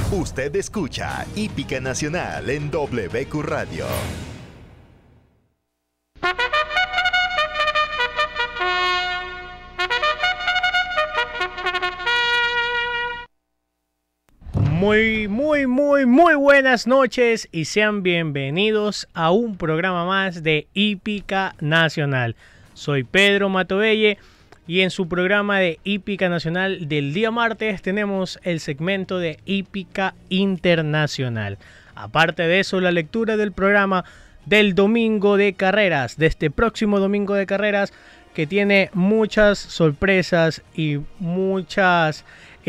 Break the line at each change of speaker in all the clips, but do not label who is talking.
Usted escucha Hípica Nacional en WQ Radio.
Muy buenas noches y sean bienvenidos a un programa más de Hípica Nacional. Soy Pedro Matovelle y en su programa de Hípica Nacional del día martes tenemos el segmento de Hípica Internacional. Aparte de eso, la lectura del programa del domingo de carreras, de este próximo domingo de carreras, que tiene muchas sorpresas y muchas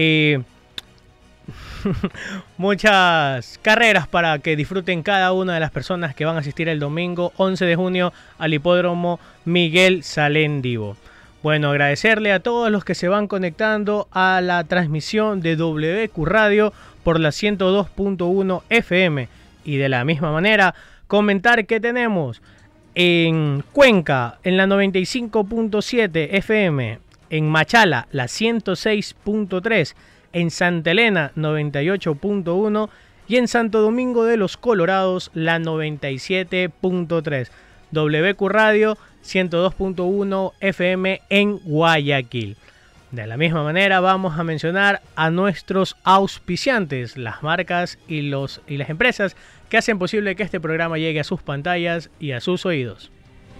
carreras para que disfruten cada una de las personas que van a asistir el domingo 11 de junio al hipódromo Miguel Salendivo. Bueno, agradecerle a todos los que se van conectando a la transmisión de WQ Radio por la 102.1 FM y de la misma manera comentar que tenemos en Cuenca en la 95.7 FM, en Machala la 106.3, en Santa Elena 98.1 y en Santo Domingo de los Colorados la 97.3. WQ Radio 102.1 FM en Guayaquil. De la misma manera vamos a mencionar a nuestros auspiciantes, las marcas y las empresas que hacen posible que este programa llegue a sus pantallas y a sus oídos.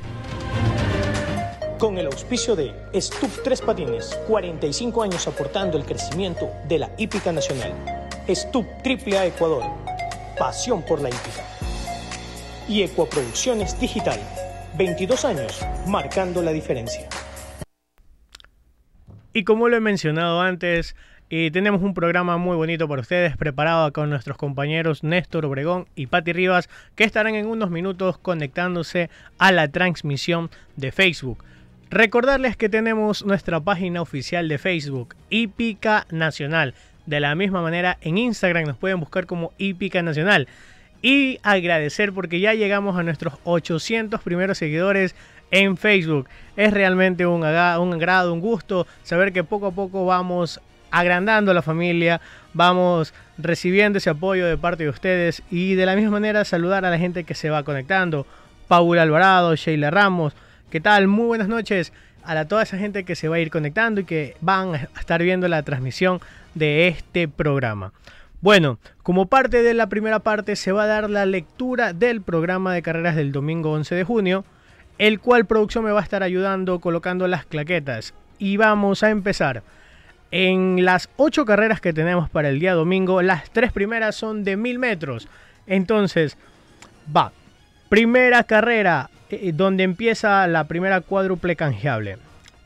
Con el auspicio de Stup 3 Patines, 45 años aportando el crecimiento de la hípica nacional. Stup AAA Ecuador, pasión por la hípica. Y Ecuaproducciones Digital, 22 años marcando la diferencia.
Y como lo he mencionado antes, tenemos un programa muy bonito para ustedes, preparado con nuestros compañeros Néstor Obregón y Pati Rivas, que estarán en unos minutos conectándose a la transmisión de Facebook. Recordarles que tenemos nuestra página oficial de Facebook, Hípica Nacional. De la misma manera, en Instagram nos pueden buscar como Hípica Nacional. Y agradecer porque ya llegamos a nuestros 800 primeros seguidores en Facebook. Es realmente un agrado, un gusto saber que poco a poco vamos agrandando la familia, vamos recibiendo ese apoyo de parte de ustedes. Y de la misma manera saludar a la gente que se va conectando. Paula Alvarado, Sheila Ramos. ¿Qué tal? Muy buenas noches a toda esa gente que se va a ir conectando y que van a estar viendo la transmisión de este programa. Bueno, como parte de la primera parte se va a dar la lectura del programa de carreras del domingo 11 de junio, el cual producción me va a estar ayudando colocando las claquetas. Y vamos a empezar. En las 8 carreras que tenemos para el día domingo, las 3 primeras son de 1000 metros. Entonces, va. Primera carrera, donde empieza la primera cuádruple canjeable.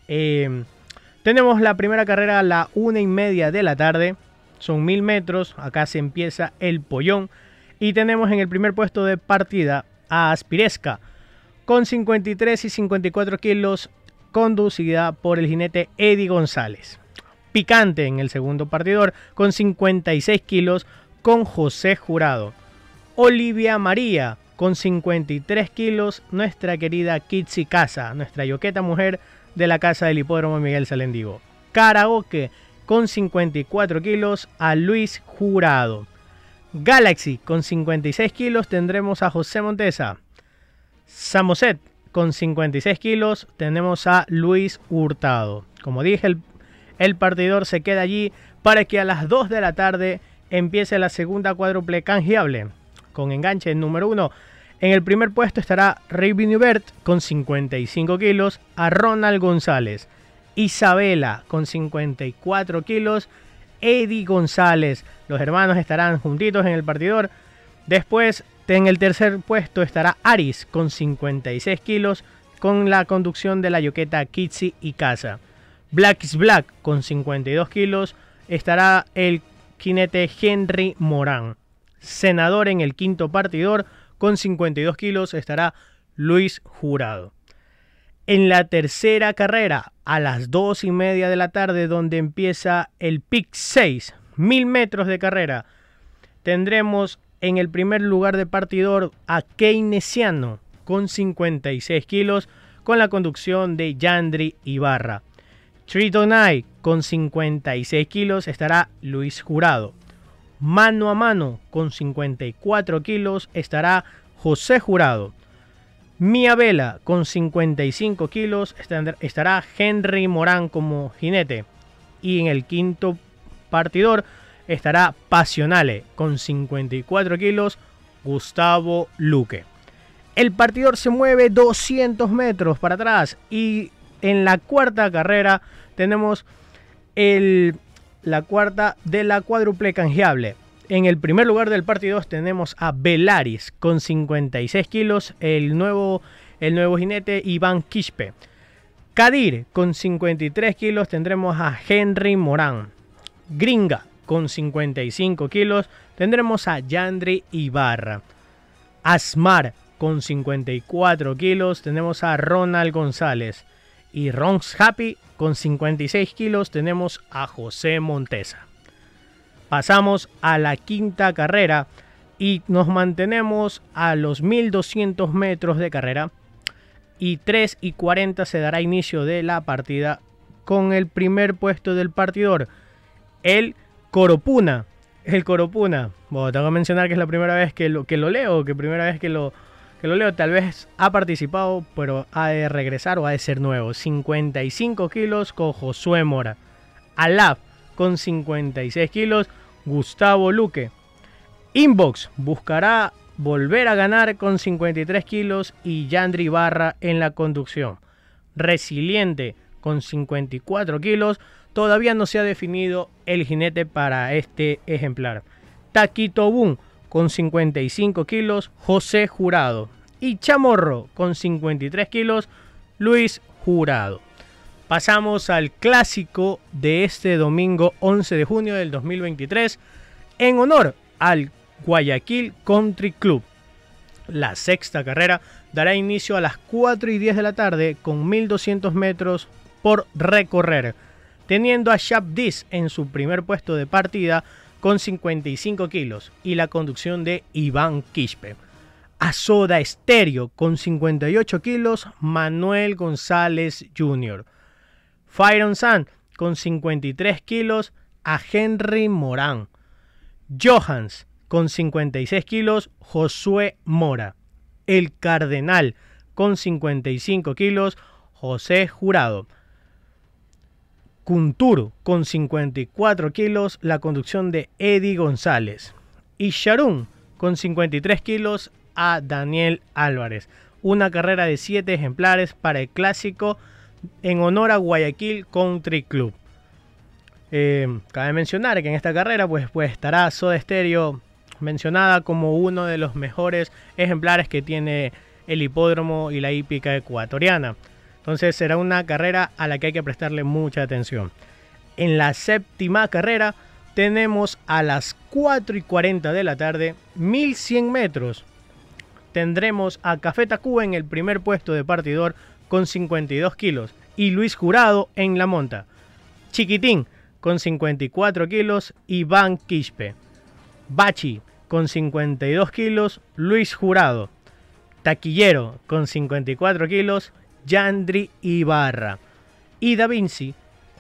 Tenemos la primera carrera a la 1:30 de la tarde. Son 1000 metros. Acá se empieza el pollón. Y tenemos en el primer puesto de partida a Aspiresca, con 53 y 54 kilos, conducida por el jinete Eddie González. Picante en el segundo partidor, con 56 kilos, con José Jurado. Olivia María, con 53 kilos, nuestra querida Kitsi Casa, nuestra yoqueta mujer de la casa del hipódromo Miguel Salendivo. Karaoke, con 54 kilos, a Luis Jurado. Galaxy, con 56 kilos, tendremos a José Montesa. Samoset, con 56 kilos, tenemos a Luis Hurtado. Como dije, el partidor se queda allí para que a las 2 de la tarde empiece la segunda cuádruple canjeable. Con enganche número 1. En el primer puesto estará Raven Hubert con 55 kilos, a Ronald González. Isabela con 54 kilos, Eddie González. Los hermanos estarán juntitos en el partidor. Después, en el tercer puesto estará Aris con 56 kilos, con la conducción de la yoqueta Kitsi y Casa. Black is Black con 52 kilos, estará el jinete Henry Morán. Senador en el quinto partidor, con 52 kilos, estará Luis Jurado. En la tercera carrera, a las 2:30 de la tarde, donde empieza el Pick 6, 1000 metros de carrera, tendremos en el primer lugar de partidor a Keynesiano, con 56 kilos, con la conducción de Yandri Ibarra. Tritonai, con 56 kilos, estará Luis Jurado. Mano a mano con 54 kilos estará José Jurado. Mia Vela con 55 kilos estará Henry Morán como jinete. Y en el quinto partidor estará Pasionale con 54 kilos Gustavo Luque. El partidor se mueve 200 metros para atrás y en la cuarta carrera tenemos la cuarta de la cuádruple canjeable. En el primer lugar del partidor tenemos a Velaris con 56 kilos, el nuevo jinete Iván Quispe. Kadir con 53 kilos tendremos a Henry Morán. Gringa con 55 kilos tendremos a Yandri Ibarra. Asmar con 54 kilos tenemos a Ronald González. Y Ron's Happy con 56 kilos tenemos a José Montesa. Pasamos a la quinta carrera y nos mantenemos a los 1200 metros de carrera. Y 3:40 se dará inicio de la partida con el primer puesto del partidor, el Coropuna. Bueno, tengo que mencionar que es la primera vez que lo leo, tal vez ha participado, pero ha de regresar o ha de ser nuevo. 55 kilos con Josué Mora. Alaf con 56 kilos, Gustavo Luque. Inbox buscará volver a ganar con 53 kilos y Yandri Ibarra en la conducción. Resiliente con 54 kilos, todavía no se ha definido el jinete para este ejemplar. Taquito Boom con 55 kilos, José Jurado. Y Chamorro con 53 kilos, Luis Jurado. Pasamos al clásico de este domingo 11 de junio del 2023 en honor al Guayaquil Country Club. La sexta carrera dará inicio a las 4:10 de la tarde con 1200 metros por recorrer, teniendo a Shabdiz en su primer puesto de partida con 55 kilos y la conducción de Iván Quispe. A Soda Estéreo con 58 kilos, Manuel González Jr. Fire on Sun con 53 kilos, a Henry Morán. Johans con 56 kilos, Josué Mora. El Cardenal con 55 kilos, José Jurado. Kunturu con 54 kilos, la conducción de Eddie González. Y Sharon con 53 kilos, a Daniel Álvarez. Una carrera de 7 ejemplares para el clásico en honor a Guayaquil Country Club. Cabe mencionar que en esta carrera pues estará Soda Stereo mencionada como uno de los mejores ejemplares que tiene el hipódromo y la hípica ecuatoriana. Entonces será una carrera a la que hay que prestarle mucha atención. En la séptima carrera tenemos a las 4:40 de la tarde, 1100 metros. Tendremos a Café Tacuba en el primer puesto de partidor con 52 kilos y Luis Jurado en la monta. Chiquitín con 54 kilos, Iván Quispe. Bachi con 52 kilos, Luis Jurado. Taquillero con 54 kilos, Yandri Ibarra. Y Da Vinci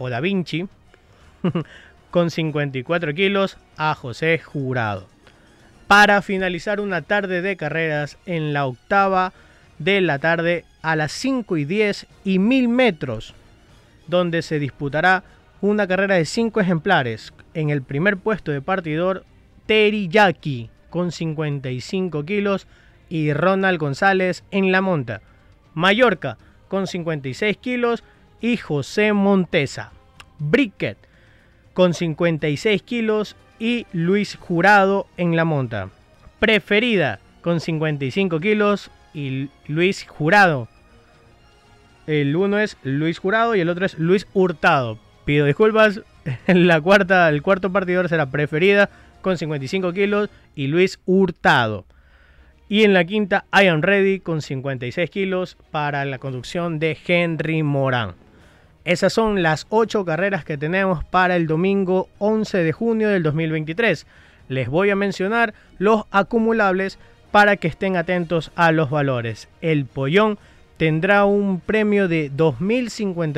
con 54 kilos, a José Jurado. Para finalizar una tarde de carreras en la octava de la tarde a las 5:10 y 1000 metros, donde se disputará una carrera de 5 ejemplares. En el primer puesto de partidor, Teriyaki con 55 kilos y Ronald González en la monta. Mallorca con 56 kilos y José Montesa. Bricket con 56 kilos y Luis Jurado en la monta. Preferida con 55 kilos y Luis Jurado. El uno es Luis Jurado y el otro es Luis Hurtado. Pido disculpas, el cuarto partidor será Preferida con 55 kilos y Luis Hurtado. Y en la quinta, I Am Ready con 56 kilos para la conducción de Henry Morán. Esas son las 8 carreras que tenemos para el domingo 11 de junio del 2023. Les voy a mencionar los acumulables para que estén atentos a los valores. El Pollón tendrá un premio de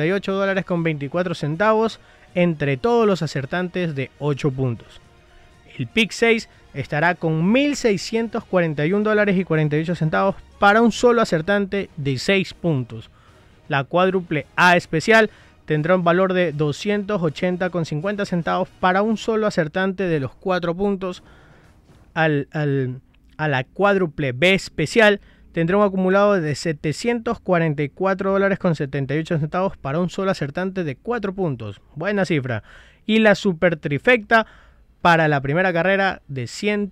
$2.058.24 entre todos los acertantes de 8 puntos. El pick 6 estará con $1.641.48 para un solo acertante de 6 puntos. La cuádruple A especial tendrá un valor de 280,50 centavos para un solo acertante de los 4 puntos. A la cuádruple B especial tendrá un acumulado de $744.78 para un solo acertante de 4 puntos. Buena cifra. Y la super trifecta para la primera carrera de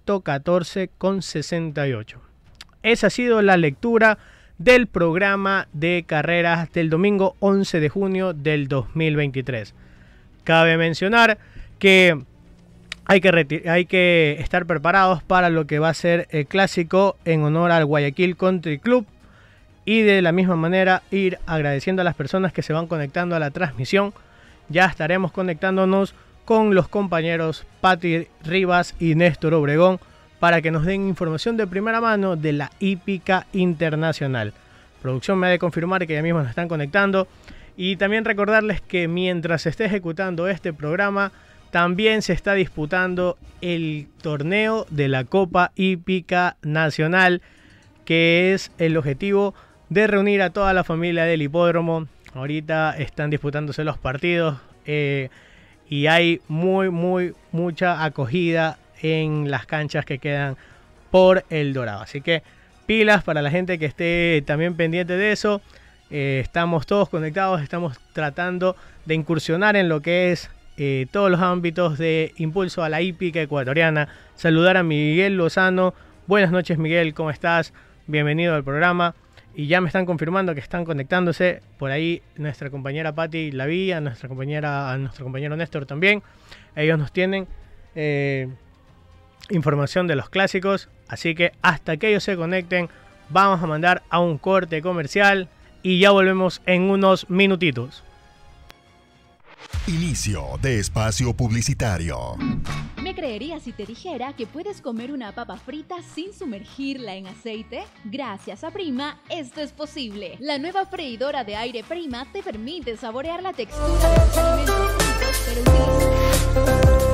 114,68. Esa ha sido la lectura del programa de carreras del domingo 11 de junio del 2023. Cabe mencionar que hay que estar preparados para lo que va a ser el clásico en honor al Guayaquil Country Club, y de la misma manera ir agradeciendo a las personas que se van conectando a la transmisión. Ya estaremos conectándonos con los compañeros Pati Rivas y Néstor Obregón para que nos den información de primera mano de la hípica internacional. Producción me ha de confirmar que ya mismo nos están conectando. Y también recordarles que mientras se esté ejecutando este programa, también se está disputando el torneo de la Copa Hípica Nacional, que es el objetivo de reunir a toda la familia del hipódromo. Ahorita están disputándose los partidos y hay mucha acogida en las canchas que quedan por El Dorado. Así que pilas para la gente que esté también pendiente de eso. Estamos todos conectados, estamos tratando de incursionar en lo que es todos los ámbitos de impulso a la hípica ecuatoriana. Saludar a Miguel Lozano. Buenas noches, Miguel, ¿cómo estás? Bienvenido al programa. Y ya me están confirmando que están conectándose por ahí nuestra compañera Pati Lavilla, nuestro compañero Néstor también. Ellos nos tienen información de los clásicos, así que hasta que ellos se conecten vamos a mandar a un corte comercial y ya volvemos en unos minutitos.
Inicio de espacio publicitario.
¿Me creerías si te dijera que puedes comer una papa frita sin sumergirla en aceite? Gracias a Prima, esto es posible. La nueva freidora de aire Prima te permite saborear la textura de los alimentos fritos, pero utiliza...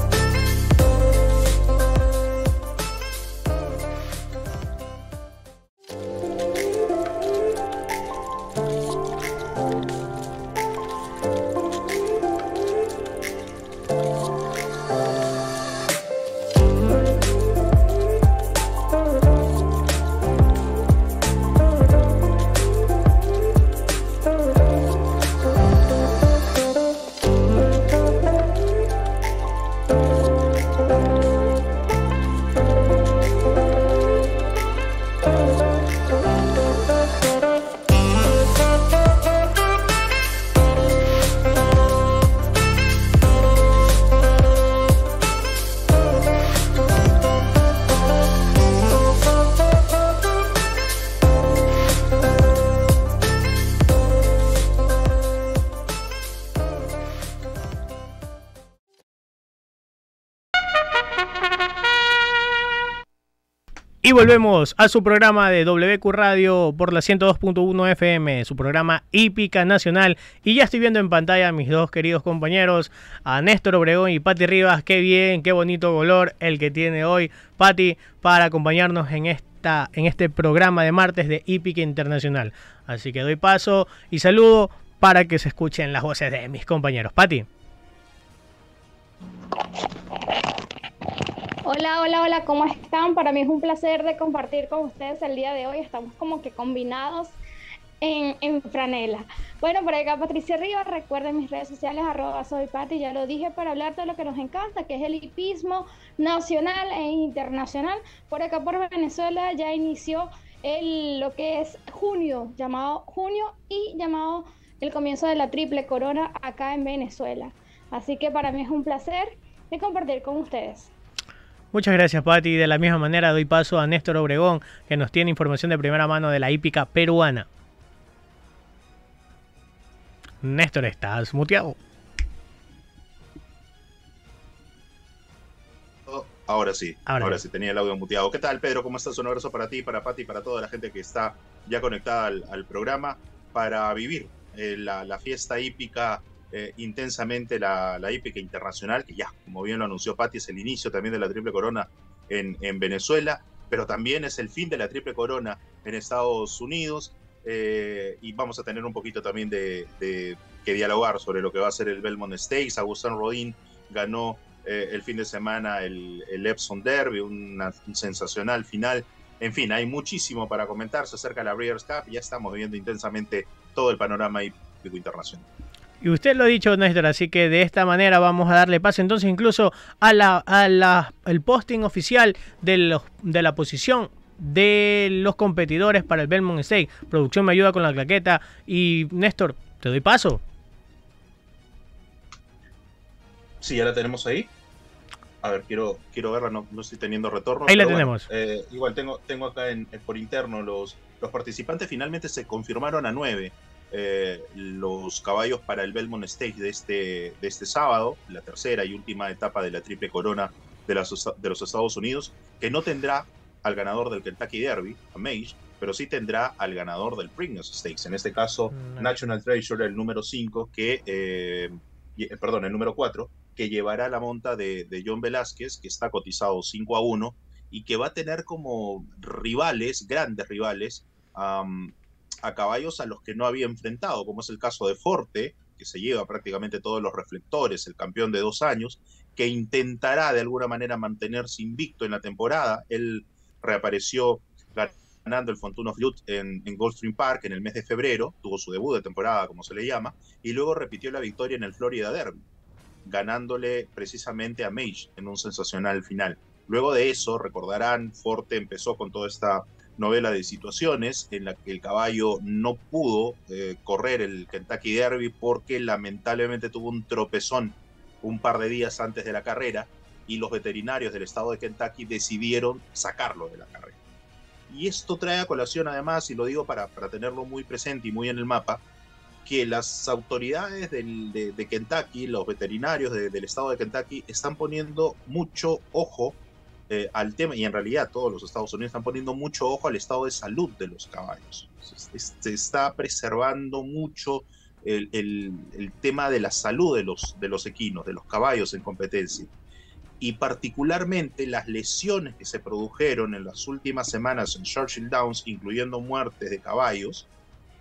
Y volvemos a su programa de WQ Radio por la 102.1 FM, su programa Hípica Nacional. Y ya estoy viendo en pantalla a mis dos queridos compañeros, a Néstor Obregón y Pati Rivas. Qué bien, qué bonito color el que tiene hoy Pati para acompañarnos en este programa de martes de Hípica Internacional. Así que doy paso y saludo para que se escuchen las voces de mis compañeros. Pati.
Hola, ¿cómo están? Para mí es un placer de compartir con ustedes el día de hoy. Estamos como que combinados en franela. Bueno, por acá Patricia Rivas, recuerden mis redes sociales, @soypati, ya lo dije, para hablar de lo que nos encanta, que es el hipismo nacional e internacional. Por acá por Venezuela ya inició lo que es junio y llamado el comienzo de la triple corona acá en Venezuela. Así que para mí es un placer de compartir con ustedes.
Muchas gracias, Pati. De la misma manera doy paso a Néstor Obregón, que nos tiene información de primera mano de la hípica peruana. Néstor, ¿estás muteado?
Ahora sí, tenía el audio muteado. ¿Qué tal, Pedro? ¿Cómo estás? Un abrazo para ti, para Pati, para toda la gente que está ya conectada al programa para vivir la fiesta hípica intensamente la hípica internacional, que ya, como bien lo anunció Pati, es el inicio también de la Triple Corona en Venezuela, pero también es el fin de la Triple Corona en Estados Unidos, y vamos a tener un poquito también de que dialogar sobre lo que va a ser el Belmont Stakes. Agustín Rodin ganó el fin de semana el Epsom Derby, un sensacional final. En fin, hay muchísimo para comentar, se acerca la Breeders' Cup, ya estamos viviendo intensamente todo el panorama hípico internacional.
Y usted lo ha dicho, Néstor, así que de esta manera vamos a darle paso entonces incluso a el posting oficial de la posición de los competidores para el Belmont Stakes. Producción me ayuda con la claqueta y Néstor, te doy paso.
Sí, ya la tenemos ahí. A ver, quiero verla, no estoy teniendo retorno.
Ahí la tenemos.
Bueno, igual tengo acá por interno los participantes. Finalmente se confirmaron a 9 los caballos para el Belmont Stakes de este sábado, la tercera y última etapa de la Triple Corona de los Estados Unidos, que no tendrá al ganador del Kentucky Derby, a Mage, pero sí tendrá al ganador del Preakness Stakes, en este caso National Treasure, el número 5, el número 4, que llevará la monta de John Velázquez, que está cotizado 5-1, y que va a tener como rivales, grandes rivales, a caballos a los que no había enfrentado, como es el caso de Forte, que se lleva prácticamente todos los reflectores, el campeón de 2 años, que intentará de alguna manera mantenerse invicto en la temporada. Él reapareció ganando el Fortuna Flute en Gulfstream Park en el mes de febrero, tuvo su debut de temporada, como se le llama, y luego repitió la victoria en el Florida Derby, ganándole precisamente a Mage en un sensacional final. Luego de eso, recordarán, Forte empezó con toda esta novela de situaciones en la que el caballo no pudo correr el Kentucky Derby porque lamentablemente tuvo un tropezón un par de días antes de la carrera y los veterinarios del estado de Kentucky decidieron sacarlo de la carrera. Y esto trae a colación además, y lo digo para tenerlo muy presente y muy en el mapa, que las autoridades de Kentucky, los veterinarios del estado de Kentucky, están poniendo mucho ojo al tema, y en realidad todos los Estados Unidos están poniendo mucho ojo al estado de salud de los caballos. Se está preservando mucho el tema de la salud de los equinos, de los caballos en competencia. Y particularmente las lesiones que se produjeron en las últimas semanas en Churchill Downs, incluyendo muertes de caballos,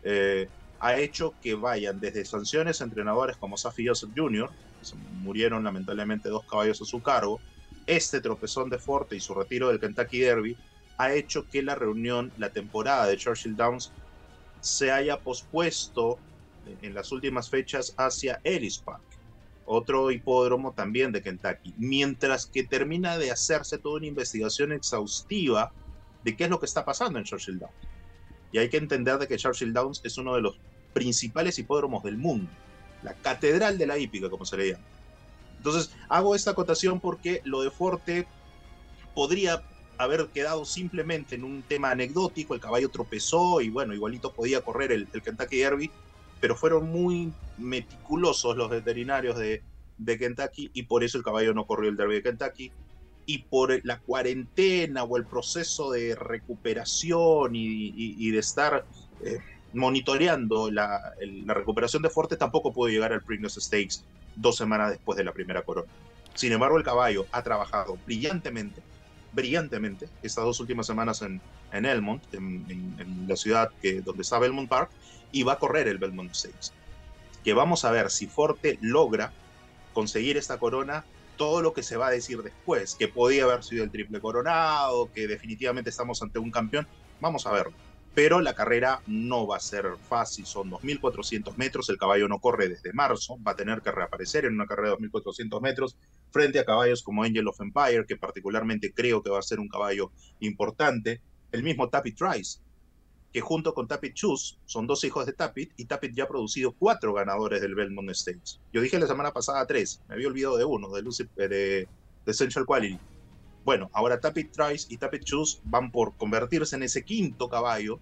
ha hecho que vayan desde sanciones a entrenadores como Saffie Joseph Jr., que se murieron lamentablemente 2 caballos a su cargo. Este tropezón de Forte y su retiro del Kentucky Derby ha hecho que la temporada de Churchill Downs se haya pospuesto en las últimas fechas hacia Ellis Park, otro hipódromo también de Kentucky, mientras que termina de hacerse toda una investigación exhaustiva de qué es lo que está pasando en Churchill Downs. Y hay que entender de que Churchill Downs es uno de los principales hipódromos del mundo, la catedral de la hípica, como se le llama. Entonces, hago esta acotación porque lo de Forte podría haber quedado simplemente en un tema anecdótico, el caballo tropezó y bueno, igualito podía correr el Kentucky Derby, pero fueron muy meticulosos los veterinarios de Kentucky y por eso el caballo no corrió el Derby de Kentucky. Y por la cuarentena o el proceso de recuperación y de estar monitoreando la recuperación de Forte, tampoco pudo llegar al Preakness Stakes 2 semanas después de la primera corona. Sin embargo, el caballo ha trabajado brillantemente estas 2 últimas semanas en Elmont, en la ciudad donde está Belmont Park, y va a correr el Belmont Stakes. Que vamos a ver si Forte logra conseguir esta corona, todo lo que se va a decir después, que podía haber sido el triple coronado, que definitivamente estamos ante un campeón, vamos a verlo. Pero la carrera no va a ser fácil, son 2.400 metros, el caballo no corre desde marzo, va a tener que reaparecer en una carrera de 2.400 metros frente a caballos como Angel of Empire, que particularmente creo que va a ser un caballo importante, el mismo Tapit Trice, que junto con Tapit Choose son 2 hijos de Tapit, y Tapit ya ha producido 4 ganadores del Belmont Stakes. Yo dije la semana pasada 3, me había olvidado de uno, de Essential Quality. Bueno, ahora Tapit Trice y Tapit Choose van por convertirse en ese 5º caballo,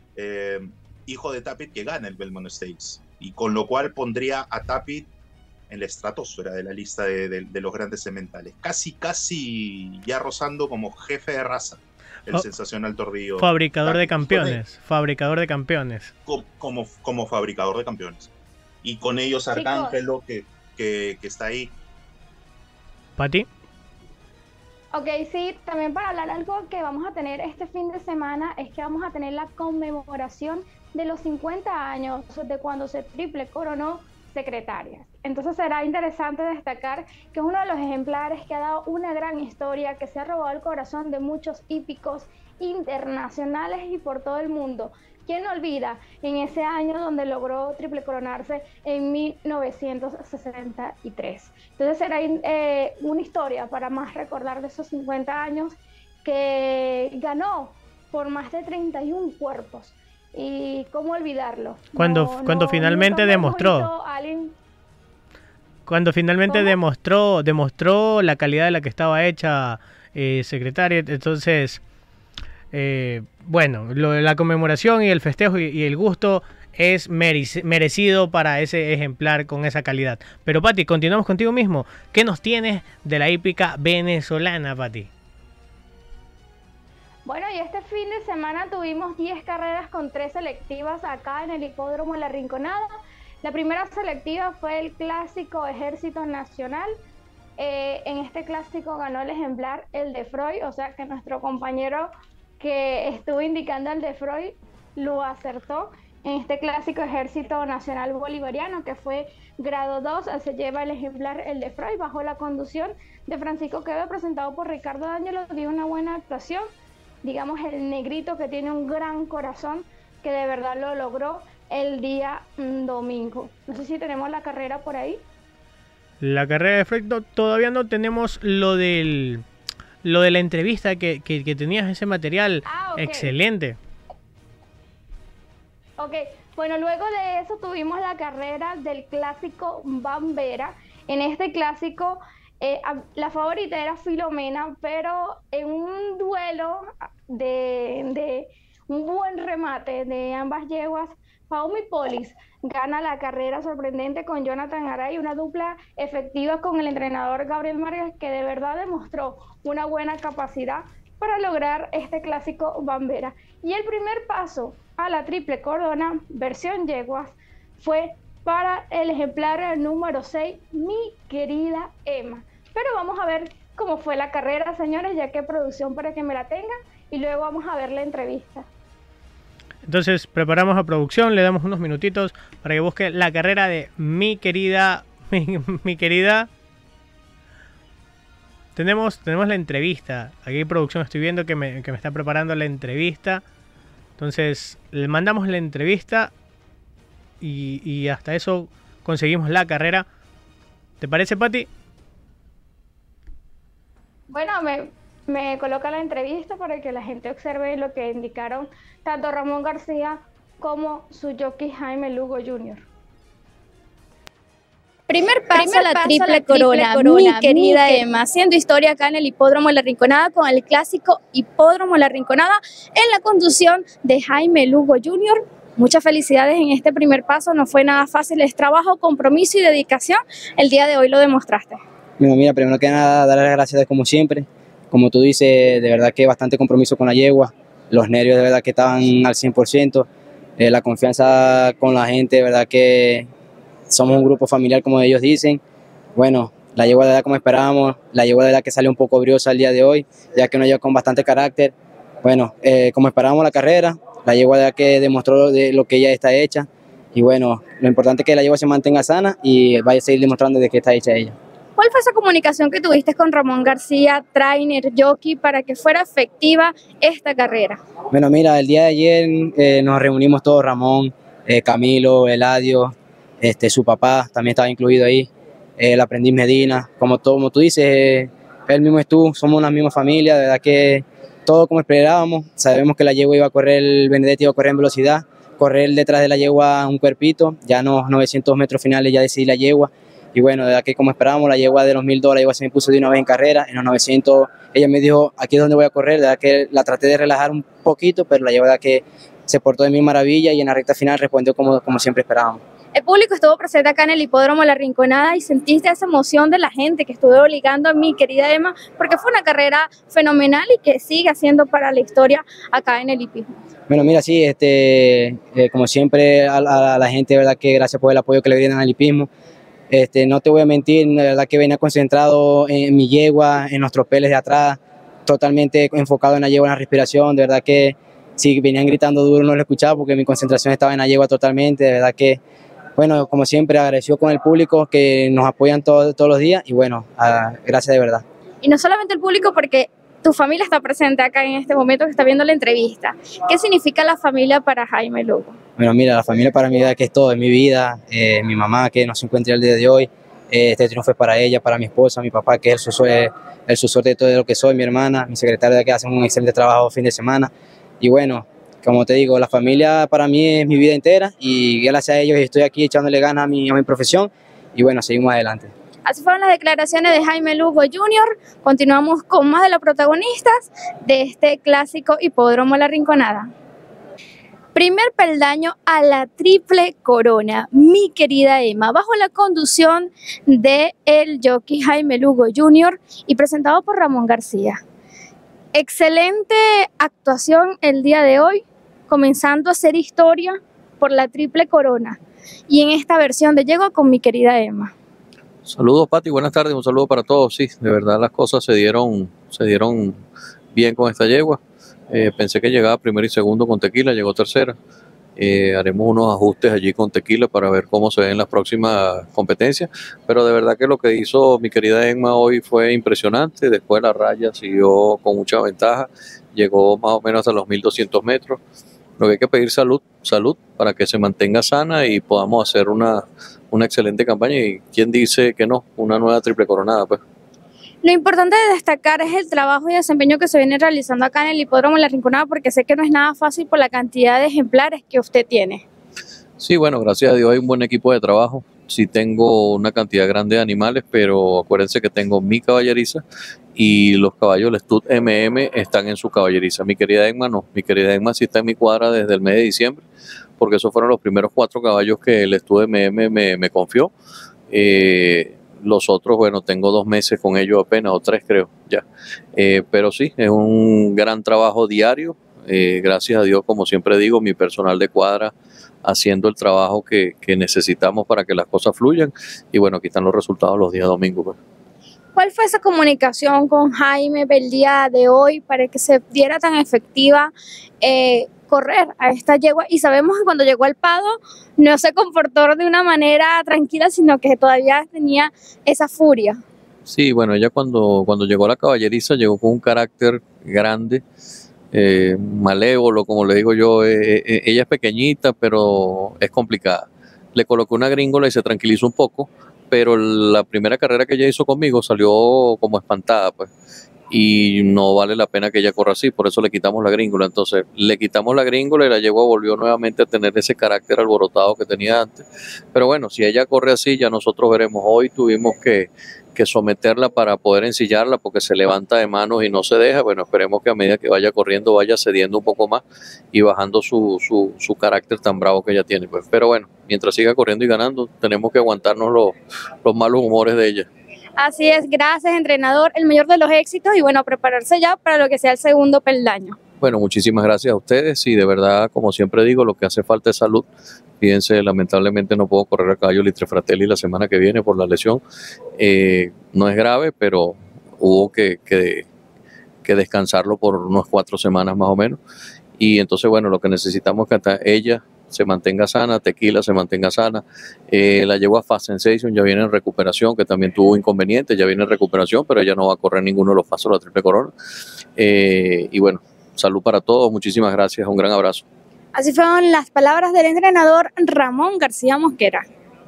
hijo de Tapit, que gana el Belmont Stakes, y con lo cual pondría a Tapit en la estratosfera de la lista de los grandes sementales, casi ya rozando como jefe de raza. El sensacional Tordillo.
Fabricador de campeones. Fabricador de campeones.
Como fabricador de campeones. y con ellos Arcángelo que está ahí.
¿Pati?
Ok, sí, también para hablar algo que vamos a tener este fin de semana es que vamos a tener la conmemoración de los 50 años de cuando se triple coronó secretarias. Entonces será interesante destacar que es uno de los ejemplares que ha dado una gran historia, que se ha robado el corazón de muchos hípicos internacionales y por todo el mundo. ¿Quién no olvida en ese año donde logró triple coronarse en 1963? Entonces será una historia para más recordar de esos 50 años que ganó por más de 31 cuerpos. ¿Y cómo olvidarlo?
Cuando finalmente demostró. Cuando finalmente demostró la calidad de la que estaba hecha secretaria, entonces... bueno, la conmemoración y el festejo y el gusto es merecido para ese ejemplar con esa calidad. Pero Pati, continuamos contigo mismo. ¿Qué nos tienes de la hípica venezolana, Pati?
Bueno, y este fin de semana tuvimos 10 carreras con 3 selectivas acá en el Hipódromo La Rinconada. La primera selectiva fue el clásico Ejército Nacional. En este clásico ganó el ejemplar el de Freud, o sea que nuestro compañero que estuvo indicando el de Freud lo acertó. En este clásico Ejército Nacional Bolivariano, que fue grado 2, se lleva el ejemplar el de Freud bajo la conducción de Francisco Quevedo, presentado por Ricardo D'Angelo. Dio una buena actuación, digamos el negrito que tiene un gran corazón, que de verdad lo logró el día domingo. No sé si tenemos la carrera por ahí.
La carrera de Freud todavía no tenemos lo de la entrevista que tenías, ese material.
Okay.
Excelente.
Ok, bueno, luego de eso tuvimos la carrera del clásico Bambera. En este clásico la favorita era Filomena, pero en un duelo de un buen remate de ambas yeguas, Paumi Polis gana la carrera sorprendente con Jonathan Aray, una dupla efectiva con el entrenador Gabriel Márquez, que de verdad demostró una buena capacidad para lograr este clásico Bambera. Y el primer paso a la triple corona versión yeguas fue para el ejemplar número 6, Mi Querida Emma. Pero vamos a ver cómo fue la carrera, señores, ya que producción para que me la tengan, y luego vamos a ver la entrevista.
Entonces preparamos a producción, le damos unos minutitos para que busque la carrera de Mi Querida. Tenemos la entrevista. Aquí producción estoy viendo que me está preparando la entrevista. Entonces le mandamos la entrevista y hasta eso conseguimos la carrera. ¿Te parece, Pati?
Bueno, me coloca la entrevista para que la gente observe lo que indicaron tanto Ramón García como su jockey Jaime Lugo Jr.
Primer paso a la triple corona, mi querida Emma, haciendo historia acá en el Hipódromo La Rinconada con el clásico Hipódromo La Rinconada en la conducción de Jaime Lugo Jr. Muchas felicidades en este primer paso, no fue nada fácil, es trabajo, compromiso y dedicación. El día de hoy lo demostraste.
Bueno, mira, primero que nada, darle las gracias como siempre. Como tú dices, de verdad que bastante compromiso con la yegua, los nervios de verdad que estaban al 100%, la confianza con la gente, de verdad que somos un grupo familiar como ellos dicen. Bueno, la yegua de verdad como esperábamos, la yegua de verdad que salió un poco briosa el día de hoy, ya que una yegua con bastante carácter. Bueno, como esperábamos la carrera, la yegua de verdad que demostró de lo que ella está hecha, y bueno, lo importante es que la yegua se mantenga sana y vaya a seguir demostrando de qué está hecha ella.
¿Cuál fue esa comunicación que tuviste con Ramón García, trainer, jockey, para que fuera efectiva esta carrera?
Bueno, mira, el día de ayer nos reunimos todos, Ramón, Camilo, Eladio, su papá también estaba incluido ahí, el aprendiz Medina, como tú dices, él mismo es tú, somos una misma familia, de verdad que todo como esperábamos, sabemos que la yegua iba a correr, el Benedetti iba a correr en velocidad, correr detrás de la yegua un cuerpito, ya los 900 metros finales ya decidí la yegua. Y bueno, de verdad que como esperábamos, la yegua de los $1000, la yegua se me puso de una vez en carrera, en los 900 ella me dijo, aquí es donde voy a correr, de verdad que la traté de relajar un poquito, pero la yegua de verdad que se portó de mil maravillas y en la recta final respondió como siempre esperábamos.
El público estuvo presente acá en el Hipódromo La Rinconada y sentiste esa emoción de la gente que estuvo obligando a mi querida Emma, porque fue una carrera fenomenal y que sigue haciendo para la historia acá en el hipismo.
Bueno, mira, sí, como siempre a la gente, verdad que gracias por el apoyo que le brindan al hipismo. No te voy a mentir, la verdad que venía concentrado en mi yegua, en los tropeles de atrás, totalmente enfocado en la yegua, en la respiración. De verdad que si venían gritando duro no lo escuchaba porque mi concentración estaba en la yegua totalmente. De verdad que, bueno, como siempre, agradecido con el público que nos apoyan todos los días y bueno, gracias de verdad.
Y no solamente el público, porque tu familia está presente acá en este momento que está viendo la entrevista. ¿Qué significa la familia para Jaime Lugo?
Bueno, mira, la familia para mí que es todo, es mi vida, mi mamá que no se encuentra el día de hoy, este triunfo es para ella, para mi esposa, mi papá que es el sucesor de todo lo que soy, mi hermana, mi secretaria que hace un excelente trabajo fin de semana. Y bueno, como te digo, la familia para mí es mi vida entera y gracias a ellos estoy aquí echándole ganas a mi profesión y bueno, seguimos adelante.
Así fueron las declaraciones de Jaime Lugo Jr. Continuamos con más de los protagonistas de este clásico Hipódromo La Rinconada. Primer peldaño a la triple corona, mi querida Emma, bajo la conducción de el jockey Jaime Lugo Jr. y presentado por Ramón García. Excelente actuación el día de hoy, comenzando a hacer historia por la triple corona y en esta versión de Yegua con mi querida Emma.
Saludos, Pati, buenas tardes, un saludo para todos. Sí, de verdad las cosas se dieron bien con esta yegua. Pensé que llegaba primero y segundo con Tequila, llegó tercera. Haremos unos ajustes allí con Tequila para ver cómo se ven las próximas competencias, pero de verdad que lo que hizo mi querida Emma hoy fue impresionante. Después de la raya siguió con mucha ventaja, llegó más o menos hasta los 1200 metros. Lo que hay que pedir salud para que se mantenga sana y podamos hacer una excelente campaña y quién dice que no, una nueva triple coronada pues.
Lo importante de destacar es el trabajo y desempeño que se viene realizando acá en el Hipódromo La Rinconada, porque sé que no es nada fácil por la cantidad de ejemplares que usted tiene.
Sí, bueno, gracias a Dios hay un buen equipo de trabajo. Sí tengo una cantidad grande de animales, pero acuérdense que tengo mi caballeriza y los caballos del Stud MM están en su caballeriza. Mi querida Emma no, mi querida Emma sí está en mi cuadra desde el mes de diciembre, porque esos fueron los primeros 4 caballos que el Stud MM me confió. Los otros, bueno, tengo 2 meses con ellos apenas, o 3 creo, ya. Pero sí, es un gran trabajo diario. Gracias a Dios, como siempre digo, mi personal de cuadra haciendo el trabajo que necesitamos para que las cosas fluyan. Y bueno, aquí están los resultados los días domingos. Pues.
¿Cuál fue esa comunicación con Jaime el día de hoy para que se diera tan efectiva correr a esta yegua? Y sabemos que cuando llegó al Pado no se comportó de una manera tranquila, sino que todavía tenía esa furia.
Sí, bueno, ella cuando llegó a la caballeriza llegó con un carácter grande, malévolo, como le digo yo. Ella es pequeñita, pero es complicada. Le coloqué una gringola y se tranquilizó un poco, pero la primera carrera que ella hizo conmigo salió como espantada, pues. Y no vale la pena que ella corra así, por eso le quitamos la gringola. Entonces le quitamos la gringola y la yegua volvió nuevamente a tener ese carácter alborotado que tenía antes. Pero bueno, si ella corre así, ya nosotros veremos. Hoy tuvimos que someterla para poder ensillarla porque se levanta de manos y no se deja. Bueno, esperemos que a medida que vaya corriendo vaya cediendo un poco más y bajando su carácter tan bravo que ella tiene. Pues. Pero bueno, mientras siga corriendo y ganando, tenemos que aguantarnos los malos humores de ella.
Así es, gracias entrenador, el mayor de los éxitos y bueno, prepararse ya para lo que sea el segundo peldaño.
Bueno, muchísimas gracias a ustedes y de verdad, como siempre digo, lo que hace falta es salud. Fíjense, lamentablemente no puedo correr a caballo Litre Fratelli la semana que viene por la lesión. No es grave, pero hubo que descansarlo por unas 4 semanas más o menos. Y entonces, bueno, lo que necesitamos es que hasta ella se mantenga sana, Tequila se mantenga sana. La yegua Fast Sensation ya viene en recuperación, que también tuvo inconvenientes, ya viene en recuperación, pero ella no va a correr ninguno de los pasos de la triple corona. Y bueno, salud para todos, muchísimas gracias, un gran abrazo.
Así fueron las palabras del entrenador Ramón García Mosquera.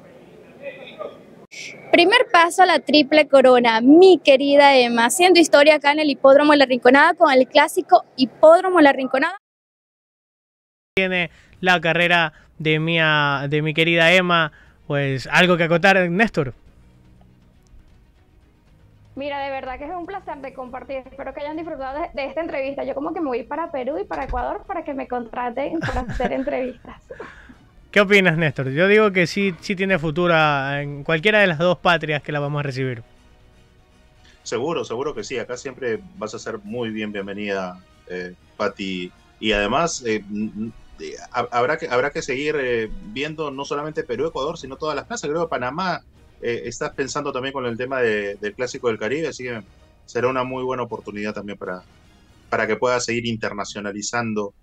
Primer paso a la triple corona, mi querida Emma, haciendo historia acá en el Hipódromo La Rinconada con el clásico Hipódromo La Rinconada.
Tiene la carrera de mi querida Emma, pues algo que acotar, Néstor.
Mira, de verdad que es un placer de compartir. Espero que hayan disfrutado de esta entrevista. Yo como que me voy para Perú y para Ecuador para que me contraten para hacer entrevistas.
¿Qué opinas, Néstor? Yo digo que sí tiene futura en cualquiera de las dos patrias que la vamos a recibir.
Seguro que sí. Acá siempre vas a ser muy bienvenida, Pati. Y además habrá que seguir viendo no solamente Perú, Ecuador, sino todas las plazas. Creo que Panamá estás pensando también con el tema del Clásico del Caribe, así que será una muy buena oportunidad también para que pueda seguir internacionalizando.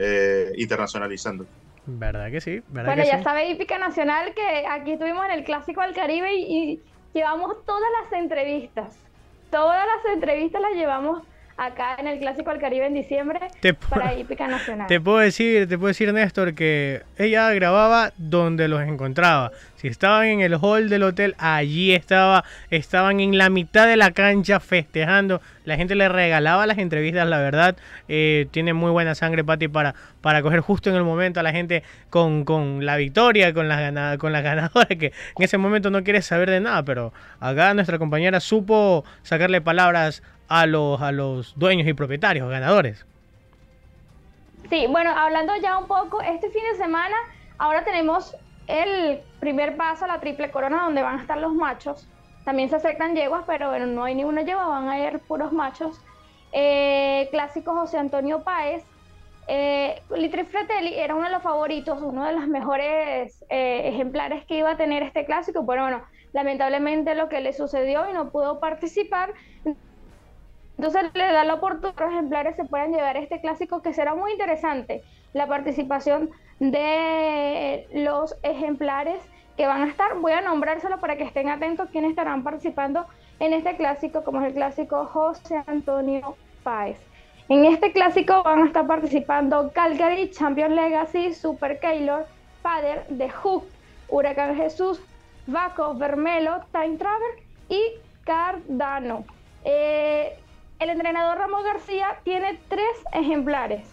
¿Verdad que sí?
Bueno, ya sabe Hípica Nacional que aquí estuvimos en el Clásico del Caribe y llevamos todas las entrevistas. Todas las entrevistas las llevamos acá en el Clásico del Caribe en diciembre para Hípica Nacional.
Te puedo decir, Néstor, que ella grababa donde los encontraba. Si estaban en el hall del hotel, allí estaban en la mitad de la cancha festejando. La gente le regalaba las entrevistas, la verdad. Tiene muy buena sangre, Pati, para coger justo en el momento a la gente con la victoria, con las ganadoras, que en ese momento no quiere saber de nada, pero acá nuestra compañera supo sacarle palabras a los dueños y propietarios, ganadores.
Sí, bueno, hablando ya un poco, este fin de semana, ahora tenemos el primer paso a la Triple Corona, donde van a estar los machos. También se aceptan yeguas, pero bueno, no hay ninguna yegua, van a ir puros machos. Clásico José Antonio Páez. Litri Fratelli era uno de los favoritos, uno de los mejores ejemplares que iba a tener este clásico, pero bueno, lamentablemente lo que le sucedió y no pudo participar. Entonces le da la oportunidad que los ejemplares se puedan llevar este clásico, que será muy interesante la participación de los ejemplares que van a estar. Voy a nombrárselo para que estén atentos quienes estarán participando en este clásico, como es el clásico José Antonio Páez. En este clásico van a estar participando Calgary, Champion Legacy, Super Keylor, Pader, The Hook, Huracán Jesús, Vaco, Vermelo, Time Travel y Cardano. El entrenador Ramón García tiene 3 ejemplares.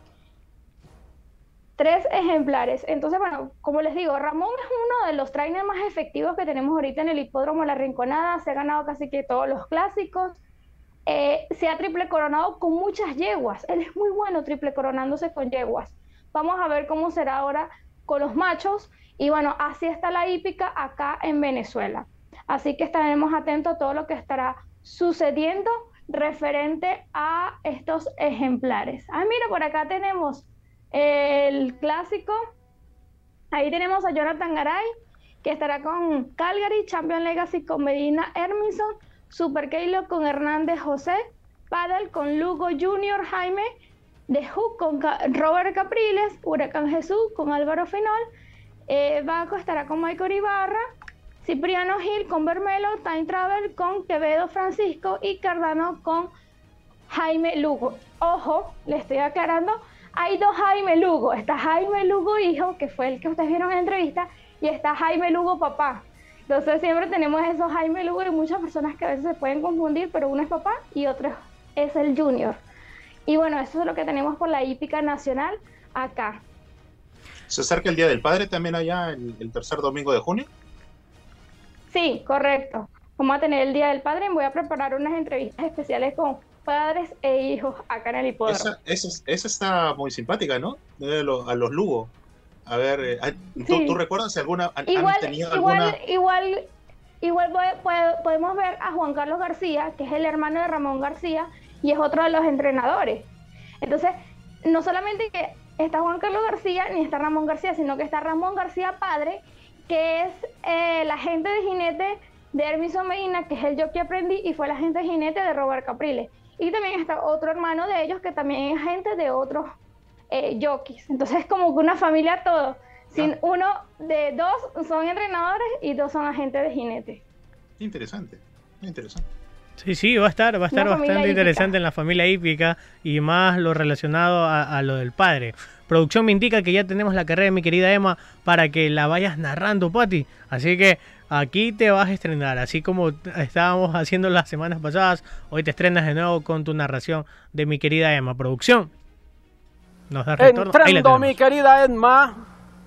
3 ejemplares. Entonces, bueno, como les digo, Ramón es uno de los trainers más efectivos que tenemos ahorita en el hipódromo La Rinconada. Se ha ganado casi que todos los clásicos. Se ha triple coronado con muchas yeguas. Él es muy bueno triple coronándose con yeguas. Vamos a ver cómo será ahora con los machos. Y bueno, así está la hípica acá en Venezuela. Así que estaremos atentos a todo lo que estará sucediendo referente a estos ejemplares. Mira, por acá tenemos el clásico. Ahí tenemos a Jonathan Garay, que estará con Calgary, Champion Legacy con Medina Hermison, Super Keilo con Hernández José, Paddle con Lugo Junior Jaime, The Hook con Robert Capriles, Huracán Jesús con Álvaro Finol, Baco estará con Michael Ibarra, Cipriano Gil con Vermelo, Time Travel con Quevedo Francisco y Cardano con Jaime Lugo. Ojo, le estoy aclarando, hay 2 Jaime Lugo. Está Jaime Lugo hijo, que fue el que ustedes vieron en la entrevista, y está Jaime Lugo papá. Entonces siempre tenemos esos Jaime Lugo y muchas personas que a veces se pueden confundir, pero uno es papá y otro es el junior. Y bueno, eso es lo que tenemos por la hípica nacional acá.
¿Se acerca el Día del Padre también allá el tercer domingo de junio?
Sí, correcto. Vamos a tener el Día del Padre y voy a preparar unas entrevistas especiales con padres e hijos acá en el hipódromo.
Esa está muy simpática, ¿no? A los Lugo. A ver, ¿tú recuerdas si han tenido alguna?
Igual podemos ver a Juan Carlos García, que es el hermano de Ramón García y es otro de los entrenadores. Entonces, no solamente que está Juan Carlos García ni está Ramón García, sino que está Ramón García padre, que es el agente de jinete de Hermison Medina, que es el jockey aprendí y fue el agente de jinete de Robert Capriles. Y también está otro hermano de ellos que también es agente de otros jockeys. Entonces es como que una familia todo. Uno de 2 son entrenadores y 2 son agentes de jinete.
Interesante.
Sí, va a estar bastante interesante en la familia hípica y más lo relacionado a lo del padre. Producción me indica que ya tenemos la carrera de mi querida Emma para que la vayas narrando, Pati. Así que aquí te vas a estrenar. Así como estábamos haciendo las semanas pasadas, hoy te estrenas de nuevo con tu narración de mi querida Emma. Producción, nos da retorno.
Entrando mi querida Emma.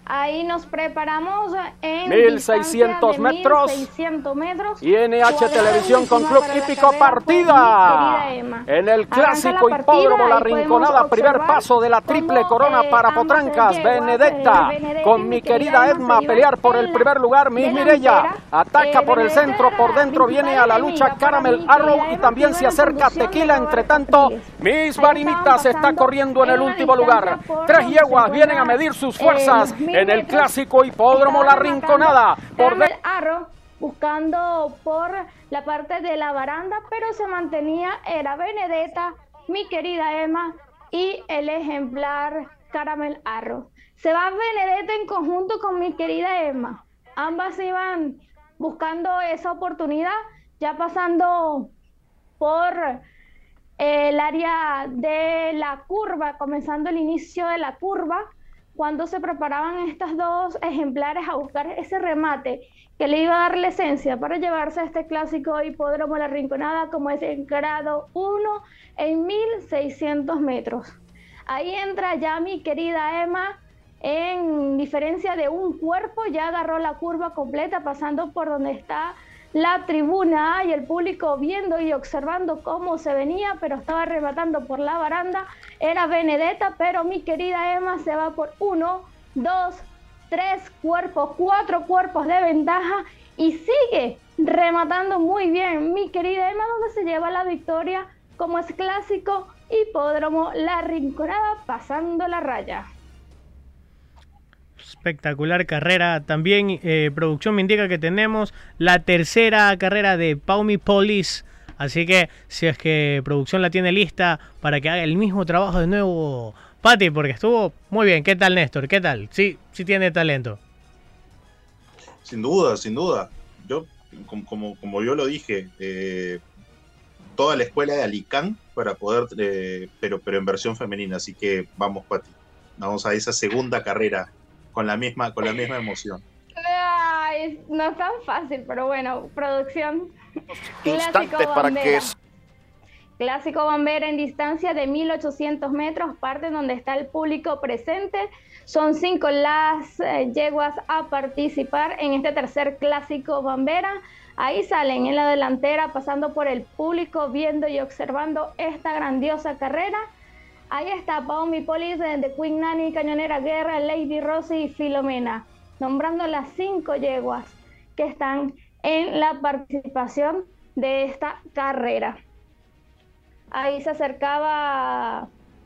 Ahí nos preparamos en
1600 metros.
1600 metros.
Y NH Televisión con Club Hípico, partida en el clásico hipódromo La Rinconada, primer paso de la triple corona para Potrancas. Benedetta con mi querida Edma a pelear por el primer lugar. Miss Mireya ataca por el centro, por dentro viene a la lucha Caramel Arrow y también se acerca Tequila. Entre tanto, Miss Marinita se está corriendo en el último lugar. 3 yeguas vienen a medir sus fuerzas en el clásico hipódromo La Rinconada. Por
Arrow buscando por la parte de la baranda, pero se mantenía, era Benedetta, mi querida Emma y el ejemplar Caramel Arrow. Se va Benedetta en conjunto con mi querida Emma. Ambas iban buscando esa oportunidad, ya pasando por el área de la curva, comenzando el inicio de la curva, cuando se preparaban estas dos ejemplares a buscar ese remate que le iba a dar la esencia para llevarse a este clásico hipódromo La Rinconada, como es el grado 1 en 1600 metros. Ahí entra ya mi querida Emma, en diferencia de un cuerpo, ya agarró la curva completa, pasando por donde está la tribuna y el público viendo y observando cómo se venía, pero estaba rematando por la baranda. Era Benedetta, pero mi querida Emma se va por 1, 2, 3 cuerpos, 4 cuerpos de ventaja y sigue rematando muy bien mi querida Emma, donde se lleva la victoria, como es clásico hipódromo La Rinconada, pasando la raya.
Espectacular carrera. También producción me indica que tenemos la tercera carrera de Paumi Police. Así que si es que producción la tiene lista para que haga el mismo trabajo de nuevo, Pati, porque estuvo muy bien. ¿Qué tal, Néstor? ¿Qué tal? Sí tiene talento.
Sin duda, sin duda. Yo, como yo lo dije, toda la escuela de Alicán para poder, pero en versión femenina. Así que vamos, Pati. Vamos a esa segunda carrera con la misma emoción.
Ay, no es tan fácil, pero bueno, producción.
Instantes para que
Clásico Bambera en distancia de 1800 metros, parte donde está el público presente. Son 5 las yeguas a participar en este tercer Clásico Bambera. Ahí salen en la delantera, pasando por el público, viendo y observando esta grandiosa carrera. Ahí está Paumi Police de Queen Nanny, Cañonera Guerra, Lady Rosy y Filomena, nombrando las 5 yeguas que están en la participación de esta carrera. Ahí se acercaba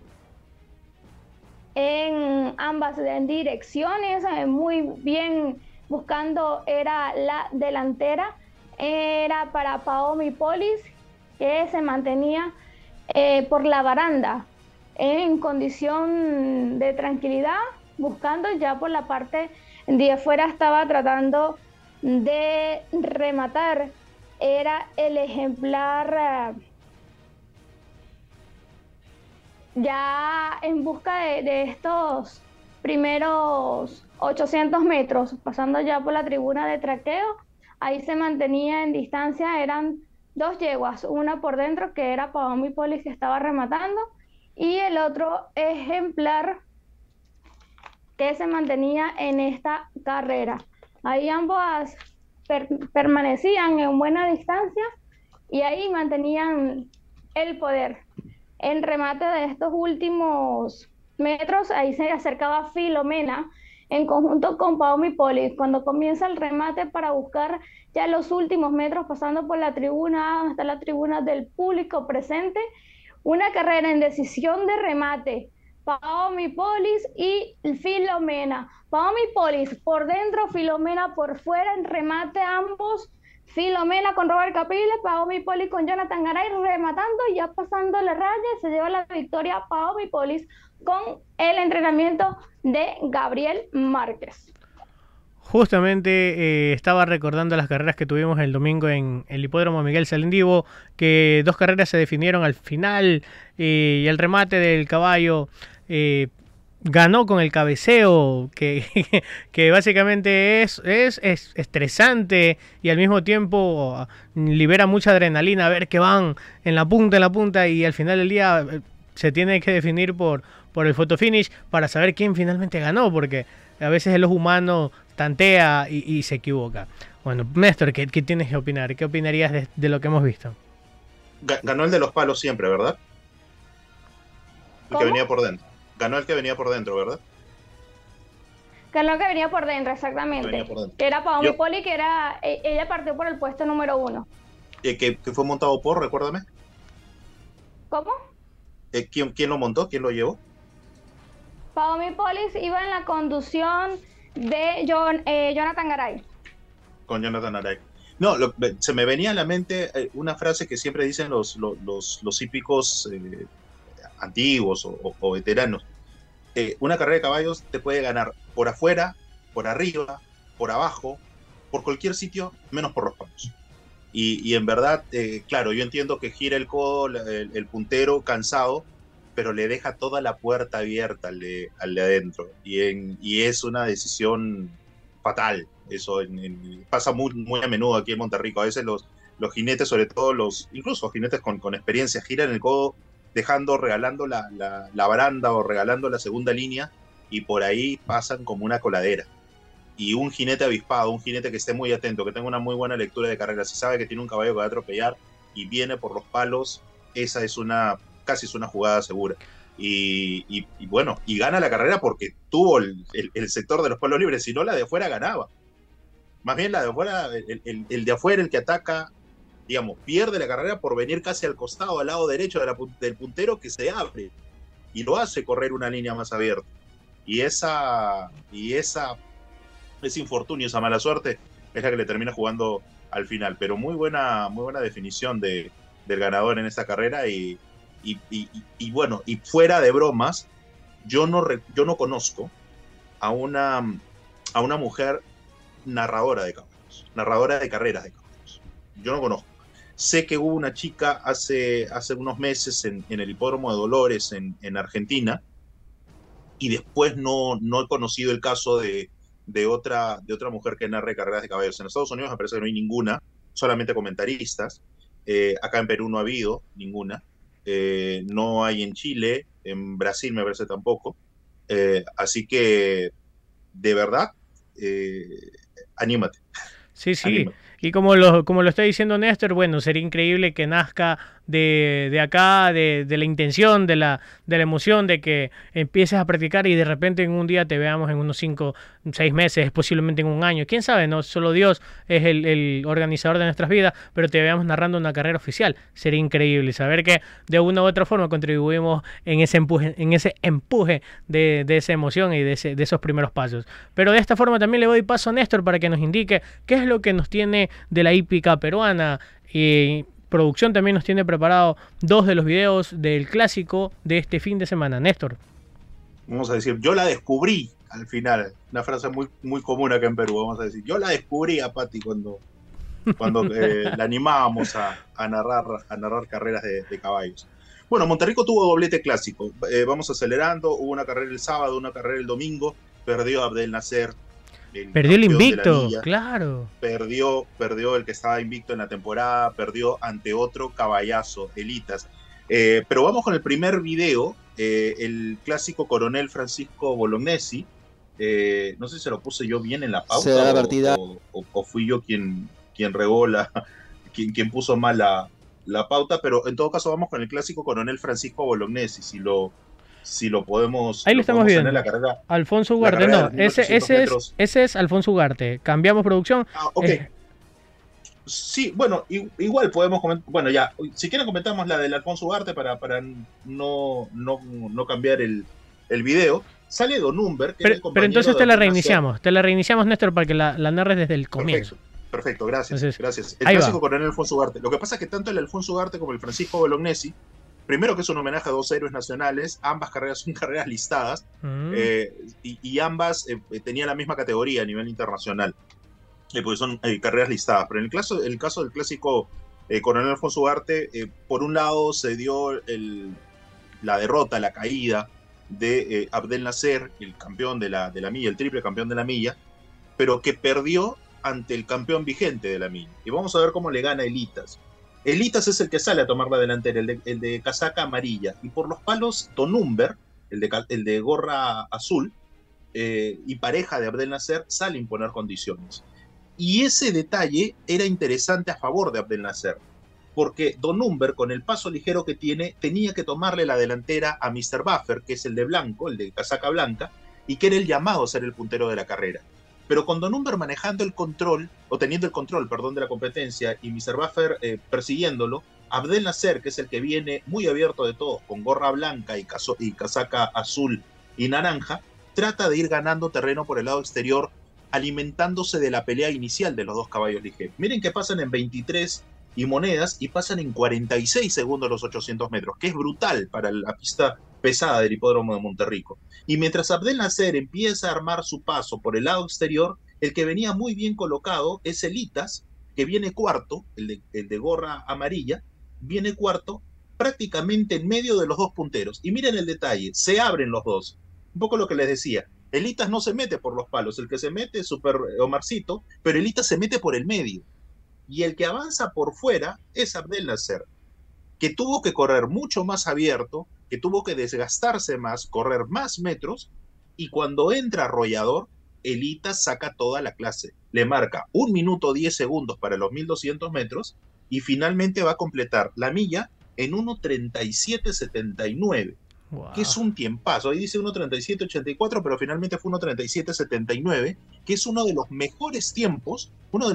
en ambas direcciones, muy bien buscando, era la delantera, era para Paumi Police, que se mantenía por la baranda en condición de tranquilidad, buscando ya por la parte de afuera, estaba tratando de rematar, era el ejemplar ya en busca de estos primeros 800 metros, pasando ya por la tribuna de traqueo. Ahí se mantenía en distancia, eran 2 yeguas, una por dentro que era Paumi Police, que estaba rematando, y el otro ejemplar que se mantenía en esta carrera. Ahí ambas permanecían en buena distancia y ahí mantenían el poder. En remate de estos últimos metros, ahí se acercaba Filomena en conjunto con Paumi Police. Cuando comienza el remate para buscar ya los últimos metros, pasando por la tribuna hasta la tribuna del público presente, una carrera en decisión de remate, Paumi Police y Filomena. Paumi Police por dentro, Filomena por fuera, en remate ambos, Filomena con Robert Capriles, Paumi Police con Jonathan Garay rematando y ya pasando la raya, se lleva la victoria Paumi Police con el entrenamiento de Gabriel Márquez.
Justamente estaba recordando las carreras que tuvimos el domingo en el hipódromo Miguel Salindivo, que 2 carreras se definieron al final y el remate del caballo ganó con el cabeceo, que básicamente es estresante y al mismo tiempo libera mucha adrenalina, a ver que van en la punta y al final del día se tiene que definir por el photo finish para saber quién finalmente ganó, porque a veces el ojo humano tantea y se equivoca. Bueno, Néstor, ¿qué tienes que opinar? ¿Qué opinarías de lo que hemos visto?
Ganó el de los palos siempre, ¿verdad? El que venía por dentro. Ganó el que venía por dentro, ¿verdad?
Ganó el que venía por dentro, exactamente. Que era Paomi Poli, que era... Ella partió por el puesto número 1.
¿Que fue montado por, recuérdame?
¿Cómo?
¿Quién lo montó? ¿Quién lo llevó?
Paomi Polis iba en la conducción de Jonathan Garay.
Con Jonathan Garay. No, se me venía a la mente una frase que siempre dicen los hípicos antiguos o veteranos. Una carrera de caballos te puede ganar por afuera, por arriba, por abajo, por cualquier sitio, menos por los palos. Y en verdad, claro, yo entiendo que gira el codo, el puntero cansado, pero le deja toda la puerta abierta al de adentro. Y es una decisión fatal. Eso pasa muy a menudo aquí en Monterrico. A veces los jinetes, sobre todo incluso jinetes con experiencia, giran el codo regalando la baranda o regalando la segunda línea, y por ahí pasan como una coladera. Y un jinete avispado, un jinete que esté muy atento, que tenga una muy buena lectura de carrera, si sabe que tiene un caballo que va a atropellar y viene por los palos, esa es casi es una jugada segura. Y bueno, y gana la carrera porque tuvo el sector de los palos libres, si no la de afuera ganaba. Más bien la de afuera, el de afuera, el que ataca, digamos, pierde la carrera por venir casi al costado, al lado derecho del puntero, que se abre y lo hace correr una línea más abierta. Y ese infortunio, esa mala suerte, es la que le termina jugando al final. Pero muy buena definición del ganador en esta carrera. Y bueno, y fuera de bromas, yo no conozco a una mujer narradora de caballos, narradora de carreras de caballos. Yo no conozco. Sé que hubo una chica hace unos meses en el hipódromo de Dolores en Argentina, y después no he conocido el caso de otra mujer que narre carreras de caballos. En Estados Unidos me parece que no hay ninguna, solamente comentaristas. Acá en Perú no ha habido ninguna. No hay en Chile, en Brasil me parece tampoco. Así que, de verdad, anímate.
Sí.
Anímate.
Y como lo está diciendo Néstor, bueno, sería increíble que nazca de acá, de la intención, de la emoción, de que empieces a practicar y de repente en un día te veamos en unos 5, 6 meses, posiblemente en un año. ¿Quién sabe? No, solo Dios es el organizador de nuestras vidas, pero te veamos narrando una carrera oficial. Sería increíble saber que de una u otra forma contribuimos en ese empuje de esa emoción y de esos primeros pasos. Pero de esta forma también le doy paso a Néstor para que nos indique qué es lo que nos tiene de la hípica peruana. Y producción también nos tiene preparado 2 de los videos del clásico de este fin de semana. Néstor.
Vamos a decir, yo la descubrí al final, una frase muy, muy común acá en Perú. Vamos a decir, yo la descubrí a Pati cuando la animábamos a narrar carreras de caballos. Bueno, Monterrico tuvo doblete clásico. Vamos acelerando, hubo una carrera el sábado, una carrera el domingo, perdió Abdel Nacer.
Perdió el invicto, claro.
Perdió el que estaba invicto en la temporada, perdió ante otro caballazo, Elitas. Pero vamos con el primer video, el clásico Coronel Francisco Bolognesi. No sé si se lo puse yo bien en la pauta,
se da la partida.
O fui yo quien regó quien puso mal la pauta, pero en todo caso vamos con el clásico Coronel Francisco Bolognesi, si lo podemos...
Ahí lo estamos viendo.
La carrera,
Alfonso Ugarte, no, ese es Alfonso Ugarte. Cambiamos producción.
Ok. Sí, bueno, igual podemos comentar. Bueno, ya, si quieren comentamos la del Alfonso Ugarte para no cambiar el video. Sale Don Humber.
Pero entonces te la reiniciamos, Néstor, para que la narres desde el comienzo.
Perfecto, gracias. El clásico Coronel Alfonso Ugarte. Lo que pasa es que tanto el Alfonso Ugarte como el Francisco Bolognesi, primero que es un homenaje a 2 héroes nacionales, ambas carreras son carreras listadas, y ambas tenían la misma categoría a nivel internacional, porque son carreras listadas. Pero en el caso del clásico Coronel Alfonso Ugarte, por un lado se dio la derrota, la caída de Abdel Nacer, el campeón de la milla, el triple campeón de la milla, pero que perdió ante el campeón vigente de la milla. Y vamos a ver cómo le gana Elitas. Elitas es el que sale a tomar la delantera, el de casaca amarilla. Y por los palos, Don Humber, el de gorra azul, y pareja de Abdel Nasser, sale a imponer condiciones. Y ese detalle era interesante a favor de Abdel Nasser, porque Don Humber, con el paso ligero que tiene, tenía que tomarle la delantera a Mr. Buffer, que es el de blanco, el de casaca blanca, y que era el llamado a ser el puntero de la carrera. Pero con Don Humber manejando el control, o teniendo el control, perdón, de la competencia, y Mr. Buffer persiguiéndolo, Abdel Nasser, que es el que viene muy abierto de todos, con gorra blanca y casaca azul y naranja, trata de ir ganando terreno por el lado exterior, alimentándose de la pelea inicial de los dos caballos ligeros. Miren que pasan en 23 y monedas y pasan en 46 segundos los 800 metros, que es brutal para la pista pesada del hipódromo de Monterrico. Y mientras Abdel Nasser empieza a armar su paso por el lado exterior, el que venía muy bien colocado es Elitas, que viene cuarto, el de gorra amarilla, viene cuarto prácticamente en medio de los dos punteros. Y miren el detalle, se abren los dos. Un poco lo que les decía, Elitas no se mete por los palos, el que se mete es Super Omarcito, pero Elitas se mete por el medio. Y el que avanza por fuera es Abdel Nasser, que tuvo que correr mucho más abierto, que tuvo que desgastarse más, correr más metros, y cuando entra Arrollador, Elitas saca toda la clase. Le marca 1 minuto 10 segundos para los 1200 metros, y finalmente va a completar la milla en 1:37.79. Wow. Que es un tiempazo. Ahí dice 1:37.84, pero finalmente fue 1:37.79, que es uno de los mejores tiempos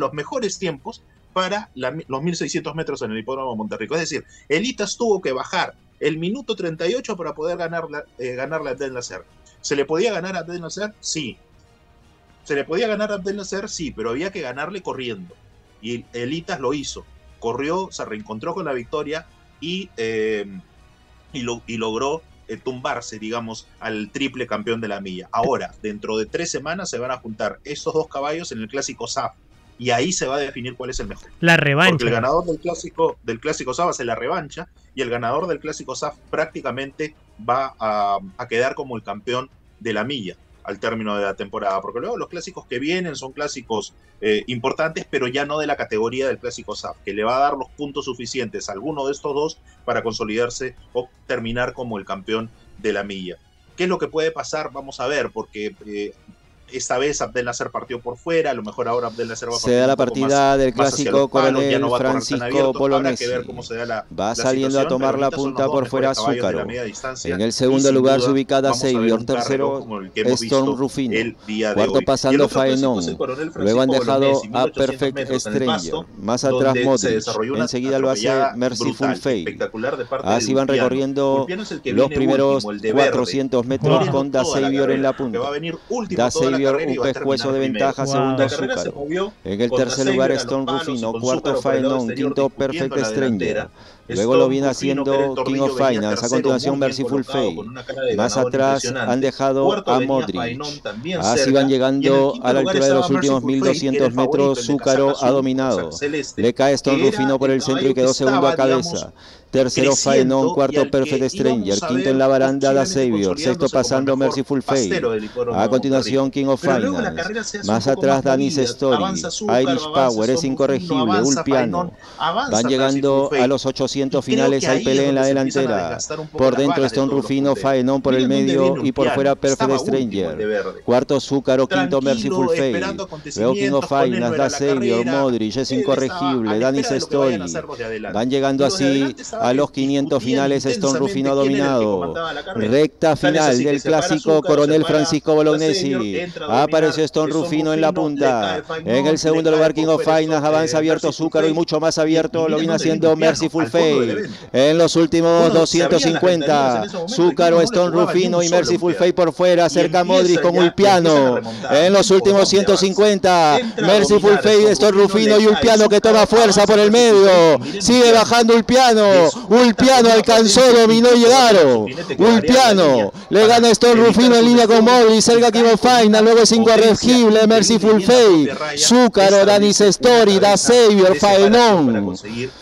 para los 1600 metros en el hipódromo de Monterrico. Es decir, Elitas tuvo que bajar el minuto 38 para poder ganarle a Abdel Nasser. ¿Se le podía ganar a Abdel Nasser? Sí. ¿Se le podía ganar a Abdel Nasser? Sí, pero había que ganarle corriendo. Y Elitas lo hizo. Corrió, se reencontró con la victoria y logró tumbarse, digamos, al triple campeón de la milla. Ahora, dentro de 3 semanas se van a juntar estos dos caballos en el clásico SAF, y ahí se va a definir cuál es el mejor.
La revancha.
Porque el ganador del clásico SAF hace la revancha, y el ganador del clásico SAF prácticamente va a quedar como el campeón de la milla al término de la temporada, porque luego los clásicos que vienen son clásicos importantes, pero ya no de la categoría del clásico SAF, que le va a dar los puntos suficientes a alguno de estos dos para consolidarse o terminar como el campeón de la milla. ¿Qué es lo que puede pasar? Vamos a ver, porque esta vez Abdel Nasser partió por fuera, a lo mejor ahora Abdel Nasser va a partir.
Se da la partida del clásico Coronel Francisco Bolognesi. Va saliendo a tomar la punta por fuera Zúcaro. En el segundo lugar se ubica Savior, tercero Storm Rufino, cuarto pasando Faenón. Luego han dejado a Perfect Stranger. Más atrás Modric. Enseguida lo hace Merciful Fate. Así van recorriendo los primeros 400 metros con Savior en la punta. Savior un pescuezo de ventaja, segundo Zúcaro. En el tercer lugar Storm Rufino, cuarto Faenón, quinto Perfect Stranger. Luego lo viene haciendo King of Finance, a continuación Merciful Fate. Más atrás han dejado a Modric. Así van llegando a la altura de los últimos 1200 metros. Zúcaro ha dominado. Le cae Storm Rufino por el centro y quedó segundo a cabeza. Tercero Faenón, cuarto Perfect Stranger, quinto en la baranda Savior, sexto pasando Merciful Fate. A continuación King of Finance. Más atrás Danis Story, Irish Power, es incorregible, Ulpiano. Van llegando a los 800 finales, hay pelea en la delantera. Por dentro Storm Rufino, Faenón por el medio y por fuera Perfect Stranger. Cuarto Zúcaro, quinto Merciful Fate. Luego King of Finance, Savior, Modric, es incorregible, Danis Story. Van llegando así a los 500 finales, Storm Rufino dominado. Recta final del clásico Coronel Francisco Bolognesi. Apareció Storm Rufino en la punta. En el segundo lugar King of Finance, avanza abierto Zúcaro y mucho más abierto lo viene haciendo Merciful Fate. En los últimos 250, Zúcaro, Storm Rufino y Merciful Fate por fuera, cerca Modric con Ulpiano. En los últimos 150, Merciful Fate, Storm Rufino y Ulpiano que toma fuerza por el medio. Sigue bajando Ulpiano. Ulpiano alcanzó, dominó y llegaron. Ulpiano le gana a Storm Rufino en línea con Modric, cerca King of Finance, luego es incorregible Merciful Fate. Zúcaro, Danis Story, Savior, Faenón.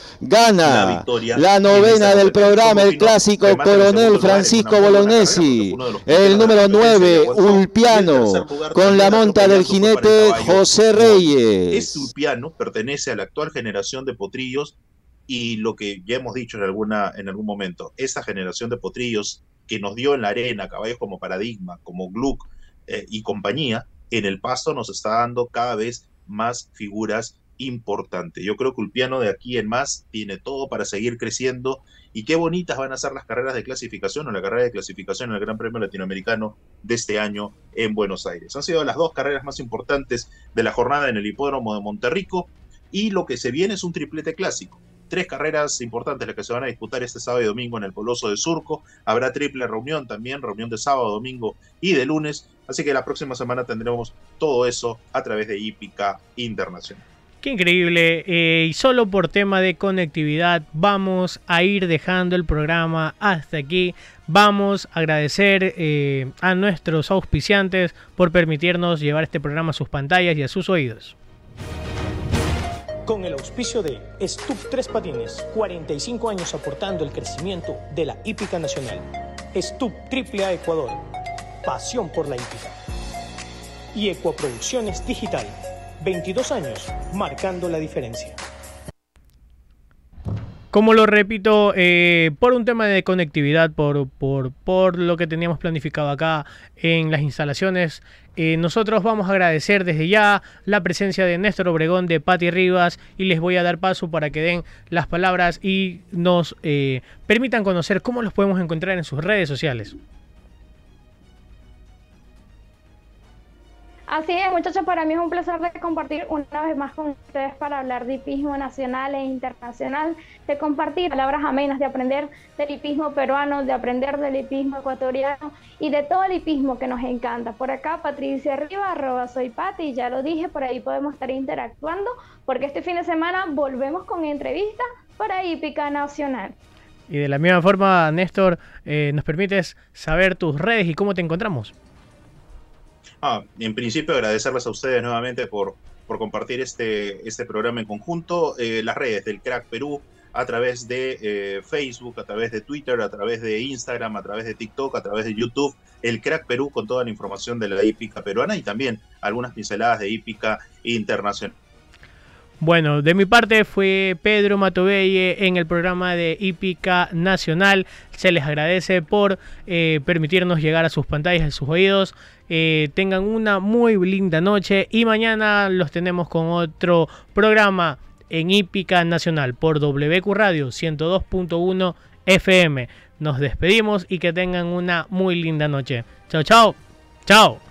Gana la novena del programa, el clásico Coronel Francisco Bolognesi. El número 9, Ulpiano, con la monta del jinete José Reyes.
Este Ulpiano pertenece a la actual generación de potrillos. Y lo que ya hemos dicho en algún momento, esa generación de potrillos que nos dio en la arena caballos como Paradigma, como Gluck, y compañía, en el pasto nos está dando cada vez más figuras importantes. Yo creo que Ulpiano de aquí en más tiene todo para seguir creciendo, y qué bonitas van a ser las carreras de clasificación o la carrera de clasificación en el Gran Premio Latinoamericano de este año en Buenos Aires. Han sido las dos carreras más importantes de la jornada en el Hipódromo de Monterrico, y lo que se viene es un triplete clásico. 3 carreras importantes las que se van a disputar este sábado y domingo en el Coloso de Surco. Habrá triple reunión también, reunión de sábado, domingo y de lunes. Así que la próxima semana tendremos todo eso a través de Hípica Internacional.
Qué increíble. Y solo por tema de conectividad vamos a ir dejando el programa hasta aquí. Vamos a agradecer a nuestros auspiciantes por permitirnos llevar este programa a sus pantallas y a sus oídos.
Con el auspicio de Stup 3 Patines, 45 años aportando el crecimiento de la hípica nacional. Stup AAA Ecuador, pasión por la hípica. Y Ecuaproducciones Digital, 22 años marcando la diferencia.
Como lo repito, por un tema de conectividad, por lo que teníamos planificado acá en las instalaciones, nosotros vamos a agradecer desde ya la presencia de Néstor Obregón, de Pati Rivas, y les voy a dar paso para que den las palabras y nos permitan conocer cómo los podemos encontrar en sus redes sociales.
Así es, muchachos, para mí es un placer de compartir una vez más con ustedes para hablar de hipismo nacional e internacional, de compartir palabras amenas, de aprender del hipismo peruano, de aprender del hipismo ecuatoriano y de todo el hipismo que nos encanta. Por acá, Patricia Rivas, @soypati, ya lo dije, por ahí podemos estar interactuando, porque este fin de semana volvemos con entrevistas para Hípica Nacional.
Y de la misma forma, Néstor, ¿nos permites saber tus redes y cómo te encontramos?
En principio agradecerles a ustedes nuevamente por compartir este programa en conjunto. Las redes del Crack Perú, a través de Facebook, a través de Twitter, a través de Instagram, a través de TikTok, a través de YouTube, el Crack Perú con toda la información de la hípica peruana y también algunas pinceladas de hípica internacional.
Bueno, de mi parte fue Pedro Matovelle en el programa de Hípica Nacional. Se les agradece por permitirnos llegar a sus pantallas, a sus oídos. Tengan una muy linda noche y mañana los tenemos con otro programa en Hípica Nacional por WQ Radio 102.1 FM. Nos despedimos y que tengan una muy linda noche. Chao, chao. Chao.